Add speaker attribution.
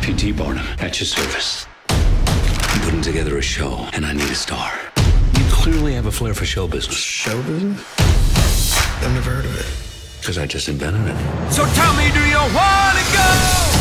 Speaker 1: Matthew T. Barnum, at your service. I'm putting together a show, and I need a star. You clearly have a flair for show business.
Speaker 2: Show business? I've never heard of it.
Speaker 1: Because I just invented it.
Speaker 3: So tell me, do you want to go?